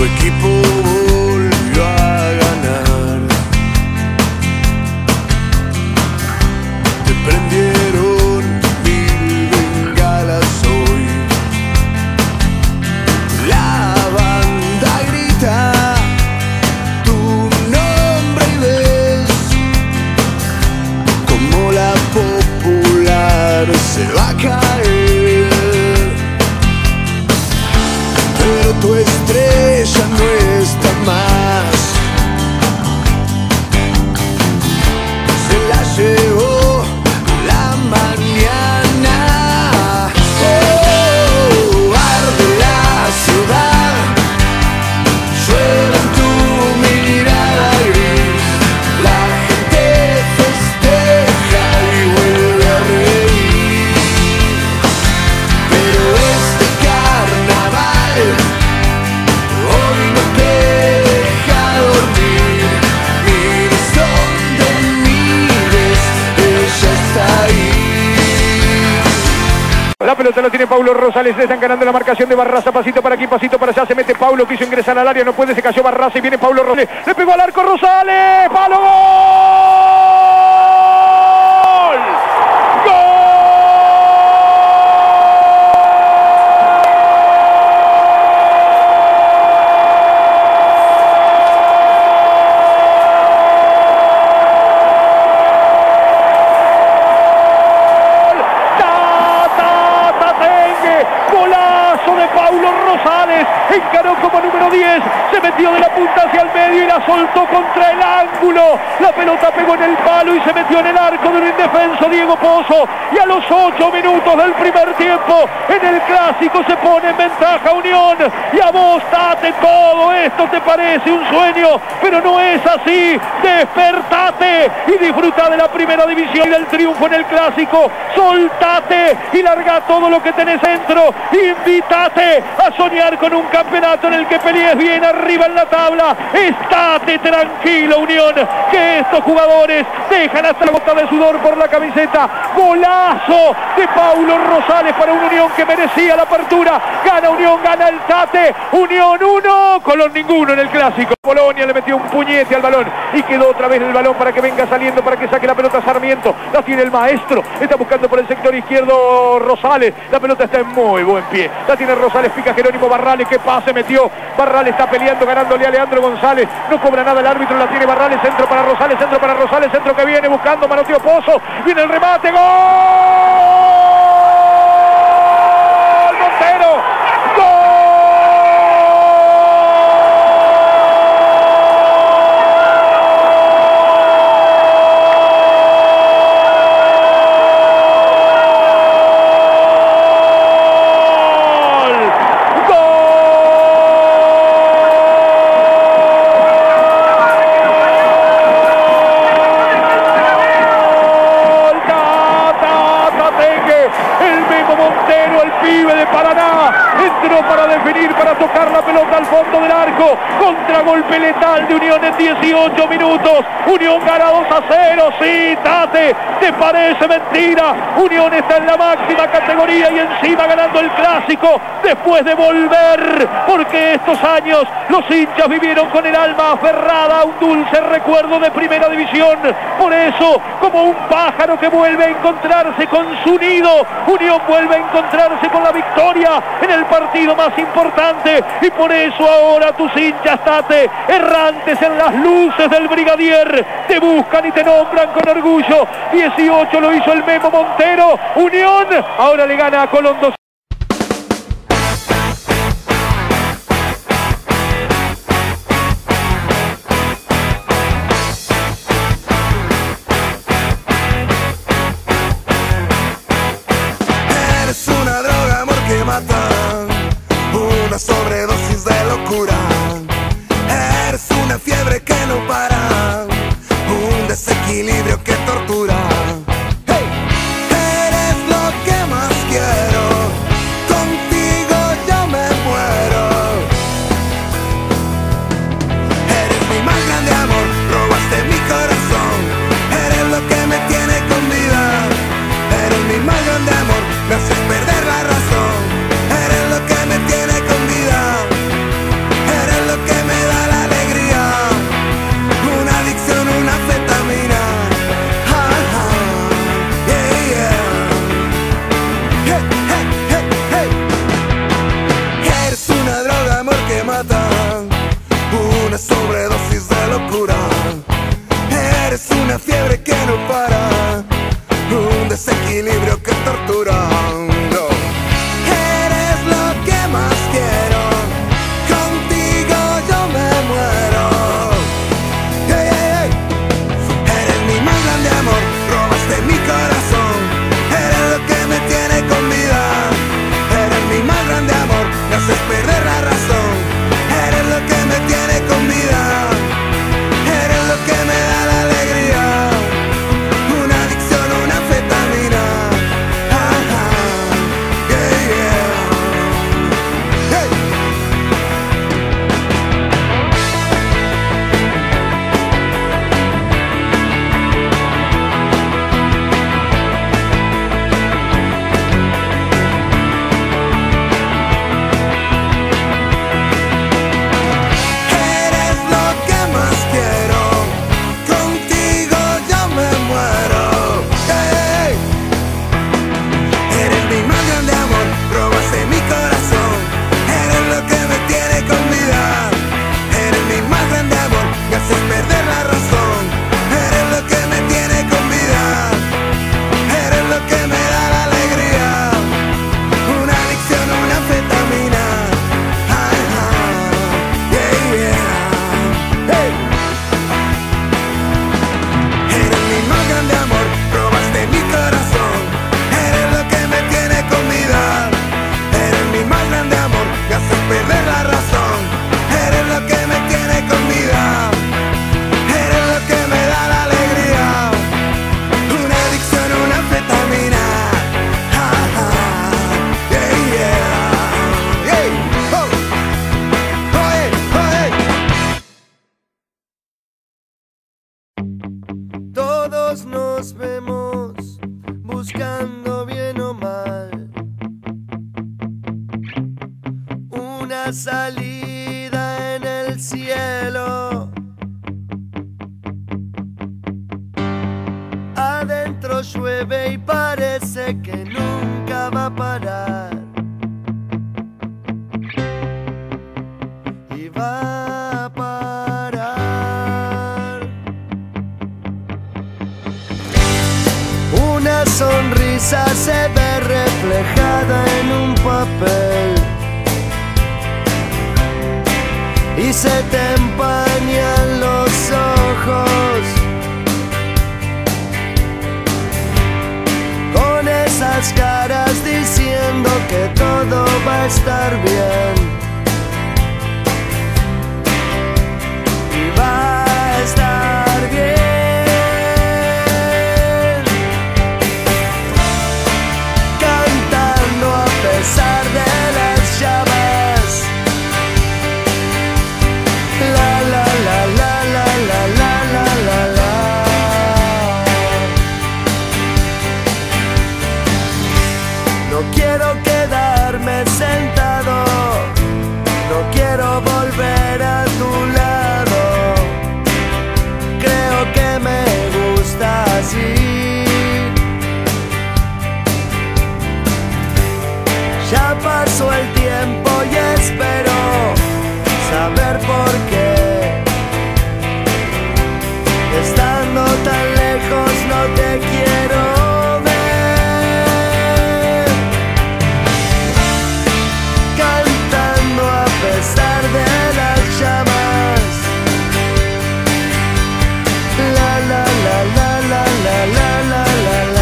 equipo volvió a ganar. Te prendieron 1000 bengalas hoy. La banda grita tu nombre y ves como la popular se va a caer. Pero tu estrella no está más. Se la llevó la mañana. Oh, arde la ciudad, llueve en tu mirada gris. La gente festeja y vuelve a reír. Pero este carnaval hoy no te deja dormir. Mires donde mires, ella está ahí. La pelota lo tiene Paulo Rosales, le están ganando la marcación de Barraza, pasito para aquí, pasito para allá, se mete Paulo, quiso ingresar al área, no puede, se cayó Barraza y viene Paulo Rosales, le pegó al arco Rosales, ¡palo, gol! Golazo de Paulo Rosales, encaró como número 10, se metió de la punta hacia el medio y la soltó contra el ángulo. La pelota pegó en el palo y se metió en el arco del indefenso Diego Pozo. Y a los 8 minutos del primer tiempo, en el clásico se pone en ventaja Unión. Y a vos, Tate, todo esto te parece un sueño, pero no es así. Despertate y disfruta de la primera división y del triunfo en el clásico. Soltate y larga todo lo que tenés dentro. Invítate a soñar con un campeonato en el que pelees bien arriba en la tabla. Estate tranquilo, Unión, que estos jugadores dejan hasta la gota de sudor por la camiseta. Golazo de Paulo Rosales para una Unión que merecía la apertura. Gana Unión, gana el Tate. Unión 1, Colón ninguno en el clásico. Polonia le metió un puñete al balón y quedó otra vez el balón para que venga saliendo, para que saque la pelota Sarmiento. La tiene el maestro, está buscando por el sector izquierdo Rosales. La pelota está en muy buen pie. La tiene Rosales, pica Jerónimo Barrales. ¿Qué pase metió? Barrales está peleando, ganándole a Leandro González. No cobra nada el árbitro, la tiene Barrales. Centro para Rosales, centro para Rosales. Centro que viene buscando, manoteó Pozo. Viene el remate, ¡gol! Montero, ¡gol! Para definir, para tocar la pelota al fondo del arco. Contragolpe letal de Unión en 18 minutos. Unión gana 2-0. Sí, Tate, ¿te parece mentira? Unión está en la máxima categoría y encima ganando el clásico después de volver, porque estos años los hinchas vivieron con el alma aferrada a un dulce recuerdo de primera división. Por eso, como un pájaro que vuelve a encontrarse con su nido, Unión vuelve a encontrarse con la victoria en el partido más importante. Y por eso ahora tus hinchas, Tate, errantes en las luces del Brigadier, te buscan y te nombran con orgullo. 18 lo hizo el Memo Montero. Unión ahora le gana a Colón 2. Eres una droga, amor, que mata, una sobredosis de locura. Eres una fiebre que no para, un desequilibrio que tortura. Hey. Eres lo que más quiero, matan, una sobredosis de locura. Eres una fiebre que no para, un desequilibrio que tortura. No. Eres lo que más quiero, contigo yo me muero. Hey, hey, hey. Eres mi más grande amor, robaste mi corazón. Eres lo que me tiene con vida. Eres mi más grande amor, me haces perder la razón. Eres lo que me tiene con vida. Eres lo que me da la alegría. Una adicción, una anfetamina. Yeah, yeah. Hey. Eres lo que más quiero, contigo yo me muero. Hey. Eres mi más grande amor, robaste mi corazón. Eres lo que me tiene con vida. Eres mi más grande amor, me haces perder la razón. Eres lo que me tiene con vida. Eres lo que me da la alegría. Una adicción, una anfetamina. Yeah, yeah. Hey. Eres mi más grande amor, robaste mi corazón. Eres lo que me tiene con vida. Eres mi más grande amor, me haces perder la razón. Eres lo que me tiene con vida. Eres lo que me da la alegría. Una adicción, una anfetamina. Yeah, yeah. Hey. Oh. Oh, hey. Oh, hey. Todos nos vemos buscando bien o mal una salida en el cielo. Adentro llueve y parece que nunca va a parar. Y va a parar. Una sonrisa se ve reflejada en un papel y se te empañan los ojos con esas caras diciendo que todo va a estar bien y va a estar bien. Cantando a pesar de las llamas. La la la la la la la la la la. No quiero quedarme sentado, no quiero volver a tu lado. Creo que me gusta así. Ya pasó el tiempo y espero saber por qué. Estando tan lejos no te quiero ver. Cantando a pesar de las llamas. La la la la la la la la la la.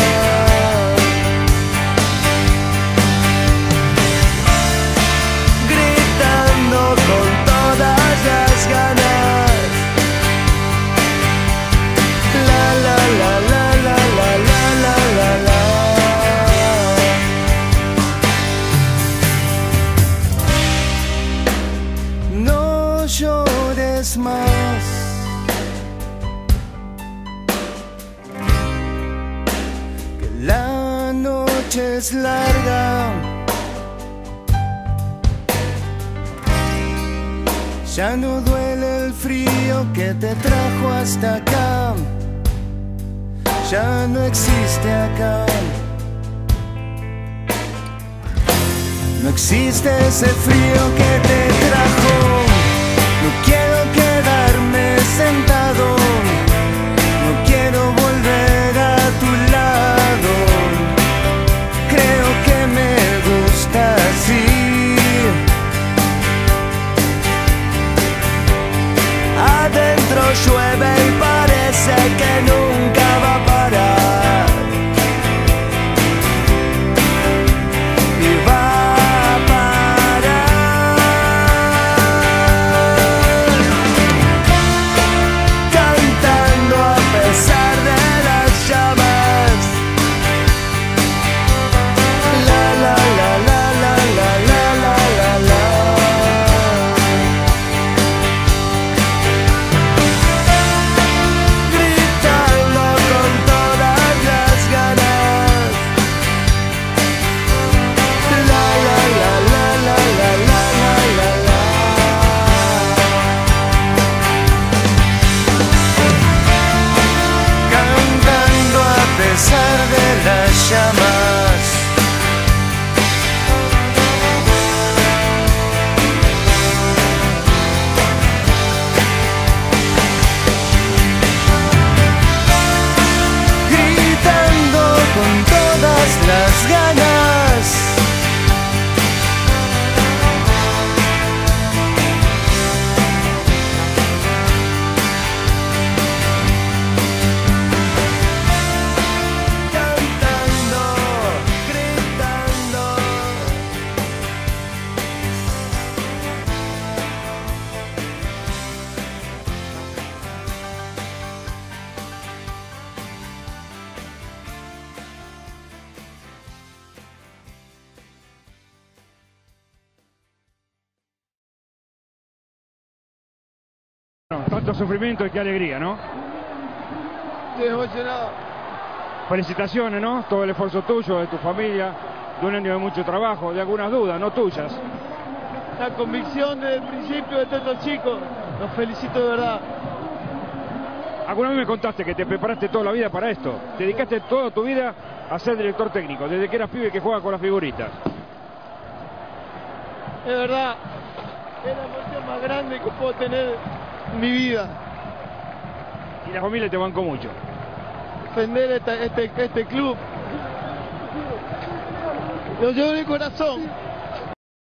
Gritando con todas las ganas. La la la la la la la la la la. No llores más. Que la noche es larga. Ya no duele el frío que te trajo hasta acá. Ya no existe acá. No existe ese frío que te trajo llueve y parece que nunca va a parar. Y va a parar. Cantando a pesar de las llamas. La la la la la la la la la la. Gritando con todas las ganas. La la la la la la la la la la. Cantando a pesar de las llamas. Gritando con todas las ganas. Cantando, gritando. Bueno, tanto sufrimiento y qué alegría, ¿no? Estoy emocionado. Felicitaciones, ¿no? Todo el esfuerzo tuyo, de tu familia, de un año de mucho trabajo, de algunas dudas, no tuyas. La convicción desde el principio de todos estos chicos. Los felicito de verdad. Alguna vez me contaste que te preparaste toda la vida para esto. Te dedicaste toda tu vida a ser director técnico, desde que eras pibe que juega con las figuritas. Es verdad. Es la emoción más grande que puedo tener en mi vida. Y la familia te bancó mucho. Defender este club. Lo llevo en el corazón.